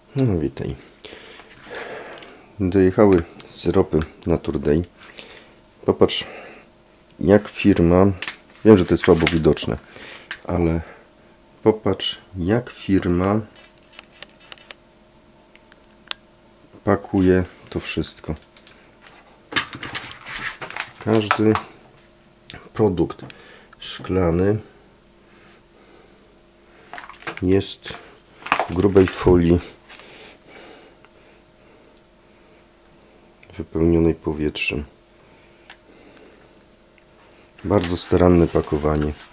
No witaj. Dojechały syropy Naturday. Popatrz, jak firma, wiem, że to jest słabo widoczne, ale popatrz, jak firma pakuje to wszystko. Każdy produkt szklany jest w grubej folii wypełnionej powietrzem. Bardzo staranne pakowanie.